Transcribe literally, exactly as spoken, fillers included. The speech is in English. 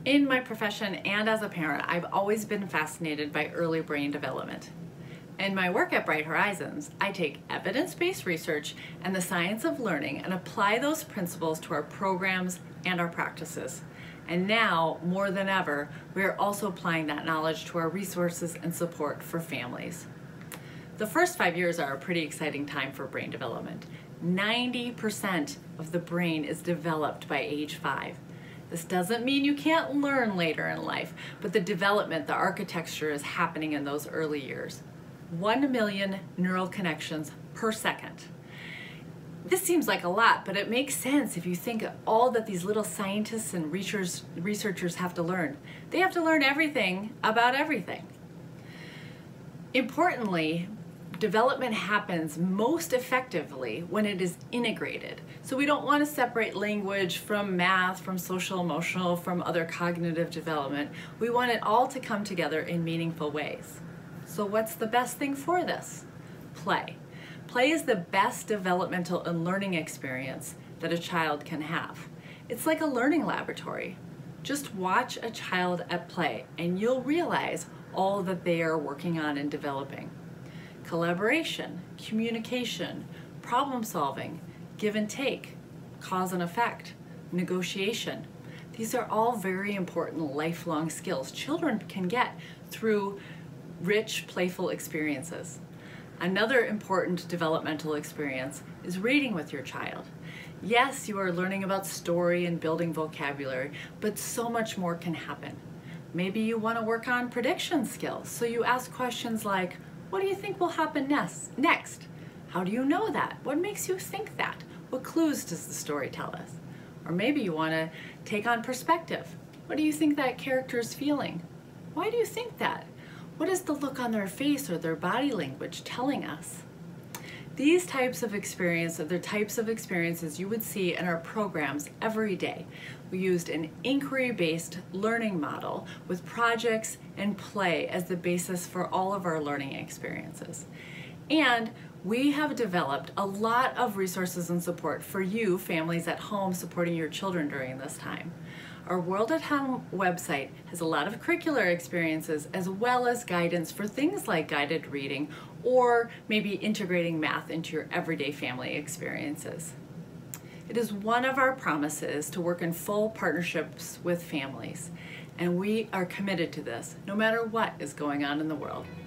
In my profession and as a parent, I've always been fascinated by early brain development. In my work at Bright Horizons, I take evidence-based research and the science of learning and apply those principles to our programs and our practices. And now, more than ever, we are also applying that knowledge to our resources and support for families. The first five years are a pretty exciting time for brain development. ninety percent of the brain is developed by age five. This doesn't mean you can't learn later in life, but the development, the architecture is happening in those early years. One million neural connections per second. This seems like a lot, but it makes sense if you think of all that these little scientists and researchers, researchers have to learn. They have to learn everything about everything. Importantly, development happens most effectively when it is integrated. So we don't want to separate language from math, from social emotional, from other cognitive development. We want it all to come together in meaningful ways. So what's the best thing for this? Play. Play is the best developmental and learning experience that a child can have. It's like a learning laboratory. Just watch a child at play and you'll realize all that they are working on and developing. Collaboration, communication, problem solving, give and take, cause and effect, negotiation. These are all very important lifelong skills children can get through rich, playful experiences. Another important developmental experience is reading with your child. Yes, you are learning about story and building vocabulary, but so much more can happen. Maybe you want to work on prediction skills, so you ask questions like, what do you think will happen next? Next? How do you know that? What makes you think that? What clues does the story tell us? Or maybe you want to take on perspective. What do you think that character is feeling? Why do you think that? What is the look on their face or their body language telling us? These types of experience are the types of experiences you would see in our programs every day. We used an inquiry-based learning model with projects and play as the basis for all of our learning experiences. And we have developed a lot of resources and support for you, families at home, supporting your children during this time. Our World at Home website has a lot of curricular experiences as well as guidance for things like guided reading or maybe integrating math into your everyday family experiences. It is one of our promises to work in full partnerships with families, and we are committed to this no matter what is going on in the world.